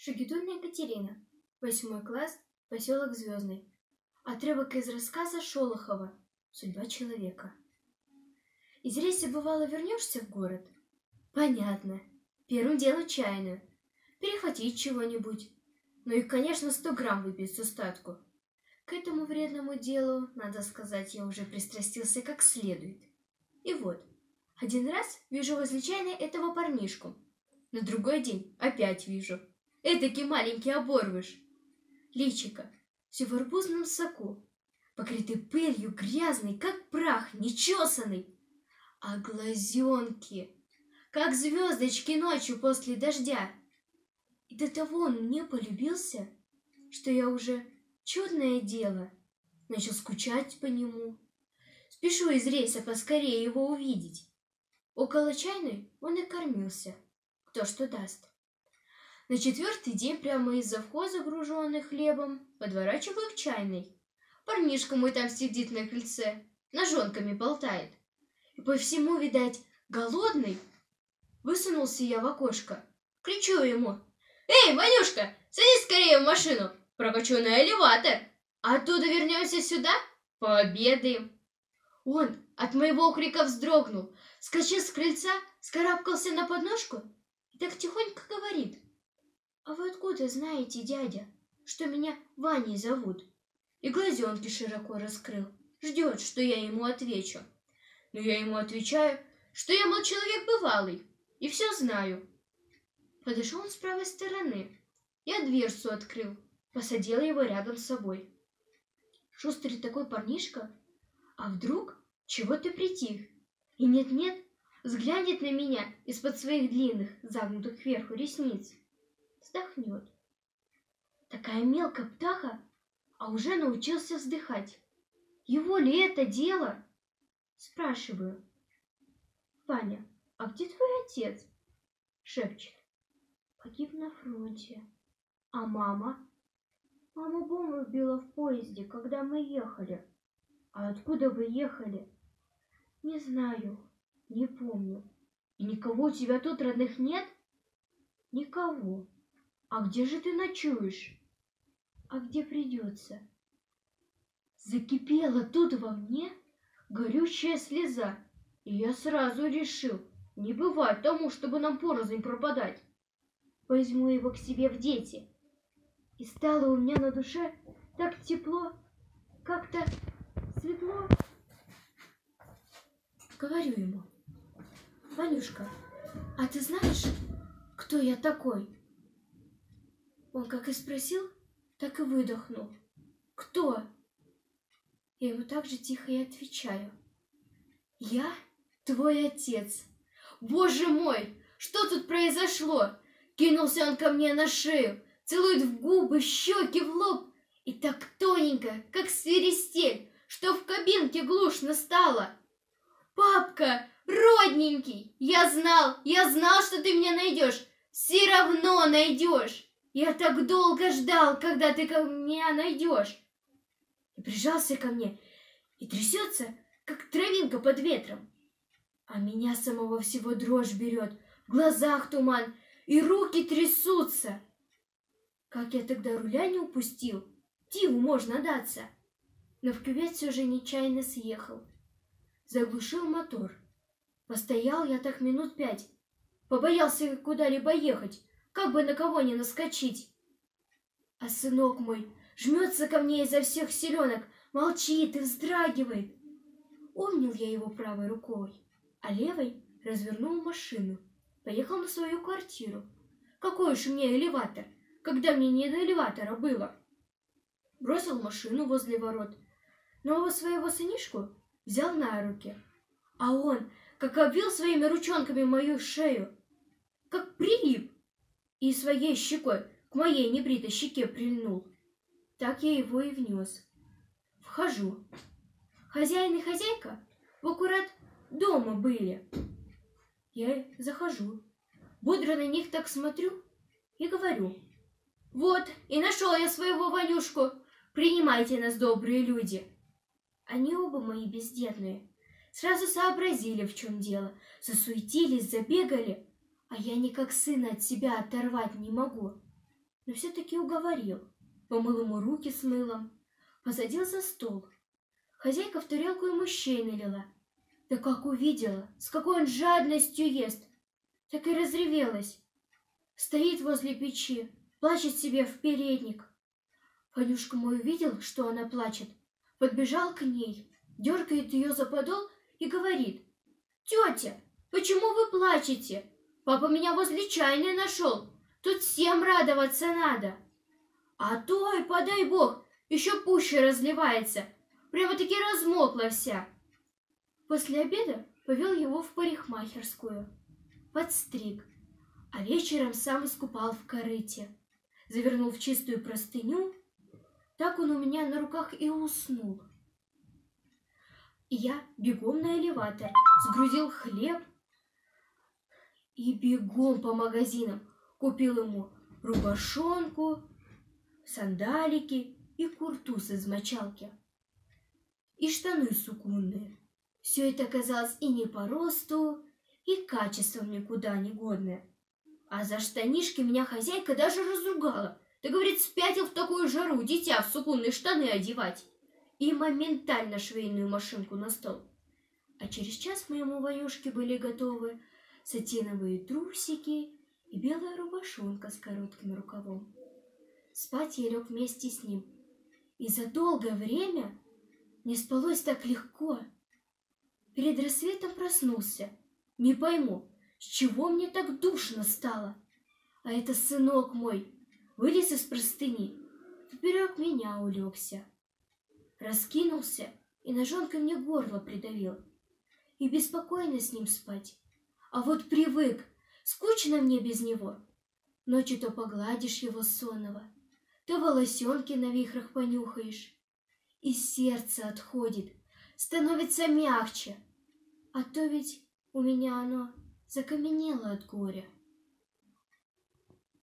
Шагидульна Екатерина, 8 класс, поселок Звездный. Отрывок из рассказа Шолохова «Судьба человека». Из рейса, бывало, вернешься в город? Понятно. Первым делом чайную. Перехватить чего-нибудь. Ну и, конечно, 100 грамм выпить с остатку. К этому вредному делу, надо сказать, я уже пристрастился как следует. И вот, один раз вижу возле чайной этого парнишку. На другой день опять вижу. Этакий маленький оборвыш. Личико все в арбузном соку, покрытый пылью, грязный, как прах, нечесанный. А глазенки, как звездочки ночью после дождя. И до того он мне полюбился, что я уже, чудное дело, начал скучать по нему. Спешу из рейса поскорее его увидеть. Около чайной он и кормился, кто что даст. На 4-й день прямо из завхоза, груженный хлебом, подворачиваю к чайной. Парнишка мой там сидит на крыльце, ножонками болтает. И по всему, видать, голодный. Высунулся я в окошко, кричу ему: «Эй, Ванюшка, садись скорее в машину, прокачу на элеватор, а оттуда вернемся сюда, пообедаем». Он от моего крика вздрогнул, скачал с крыльца, скарабкался на подножку и так тихонько говорит: «А вы откуда знаете, дядя, что меня Ваней зовут?» И глазенки широко раскрыл, ждет, что я ему отвечу. Но я ему отвечаю, что я, мол, человек бывалый и все знаю. Подошел он с правой стороны, я дверцу открыл, посадил его рядом с собой. Шустрый такой парнишка, а вдруг чего-то притих, и нет-нет, взглянет на меня из-под своих длинных, загнутых кверху ресниц. Вздохнет. Такая мелкая птаха, а уже научился вздыхать. Его ли это дело? Спрашиваю: «Ваня, а где твой отец?» Шепчет: «Погиб на фронте». «А мама?» «Маму бомбу убила в поезде, когда мы ехали». «А откуда вы ехали?» «Не знаю, не помню». «И никого у тебя тут родных нет?» «Никого». «А где же ты ночуешь?» «А где придется». Закипела тут во мне горючая слеза, и я сразу решил: не бывать тому, чтобы нам порознь пропадать. Возьму его к себе в дети. И стало у меня на душе так тепло, как-то светло. Говорю ему: «Ванюшка, а ты знаешь, кто я такой?» Он как и спросил, так и выдохнул: «Кто?» Я ему так же тихо и отвечаю: «Я твой отец». Боже мой, что тут произошло? Кинулся он ко мне на шею, целует в губы, щеки, в лоб, и так тоненько, как свиристель, что в кабинке глушно стало. «Папка, родненький, я знал, что ты меня найдешь, все равно найдешь. Я так долго ждал, когда ты меня найдешь». И прижался ко мне, и трясется, как травинка под ветром. А меня самого всего дрожь берет, в глазах туман, и руки трясутся. Как я тогда руля не упустил, диву можно даться. Но в кювет все же нечаянно съехал. Заглушил мотор. Постоял я так минут 5, побоялся куда-либо ехать, как бы на кого не наскочить. А сынок мой жмется ко мне изо всех силенок, молчит и вздрагивает. Обнял я его правой рукой, а левой развернул машину, поехал на свою квартиру. Какой уж мне элеватор, когда мне не до элеватора было. Бросил машину возле ворот, но своего сынишку взял на руки, а он как обвил своими ручонками мою шею, как прилип, и своей щекой к моей небритой щеке прильнул. Так я его и внес. Вхожу. Хозяин и хозяйка в аккурат дома были. Я захожу, бодро на них так смотрю и говорю: «Вот, и нашел я своего Ванюшку, принимайте нас, добрые люди». Они оба мои бездетные сразу сообразили, в чем дело, засуетились, забегали, а я никак сына от себя оторвать не могу. все-таки уговорил. Помыл ему руки с мылом, посадил за стол. Хозяйка в тарелку ему щей налила. Да как увидела, с какой он жадностью ест, так и разревелась. Стоит возле печи, плачет себе в передник. Ванюшка мой увидел, что она плачет, подбежал к ней, дергает ее за подол и говорит: «Тетя, почему вы плачете? Папа меня возле чайной нашел, тут всем радоваться надо». А той, подай бог, еще пуще разливается, прямо-таки размокла вся. После обеда повел его в парикмахерскую, подстриг, а вечером сам искупал в корыте, завернул в чистую простыню. Так он у меня на руках и уснул. И я бегом на элеватор, сгрузил хлеб и бегом по магазинам купил ему рубашонку, сандалики и куртуз из мочалки, и штаны суконные. Все это казалось и не по росту, и качеством никуда не годное. А за штанишки меня хозяйка даже разругала. Да, говорит, спятил в такую жару дитя в суконные штаны одевать. И моментально швейную машинку на стол. А через час моему Ванюшке были готовы сатиновые трусики и белая рубашонка с коротким рукавом. Спать я лег вместе с ним, и за долгое время не спалось так легко. Перед рассветом проснулся. Не пойму, с чего мне так душно стало. А это сынок мой вылез из простыни, поперек меня улегся. Раскинулся и ножонкой мне горло придавил. И беспокойно с ним спать. А вот привык, скучно мне без него. Ночью то погладишь его сонного, то волосенки на вихрах понюхаешь. И сердце отходит, становится мягче. А то ведь у меня оно закаменело от горя.